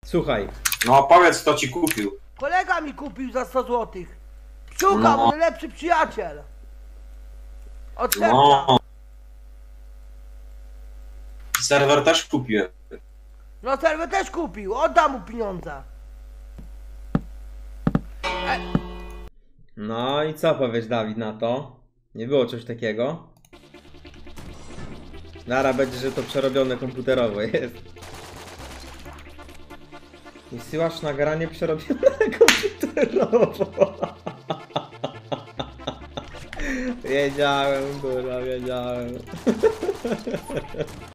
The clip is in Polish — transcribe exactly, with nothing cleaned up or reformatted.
Słuchaj. No powiedz, kto ci kupił. Kolega mi kupił za sto złotych. Psiuka, No. mój najlepszy przyjaciel. Od serca. No. Serwer też kupiłem. No serwer też kupił, oddam mu pieniądze. No i co powiesz, Dawid, na to? Nie było czegoś takiego? Nara będzie, że to przerobione komputerowo jest. Wysyłasz nagranie przerobione komputerowo. Wiedziałem, kurwa, wiedziałem.